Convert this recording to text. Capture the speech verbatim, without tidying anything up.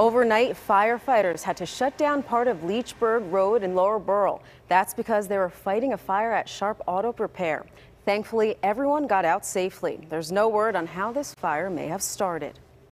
Overnight, firefighters had to shut down part of Leechburg Road in Lower Burrell. That's because they were fighting a fire at Sharpe Auto Repair. Thankfully, everyone got out safely. There's no word on how this fire may have started.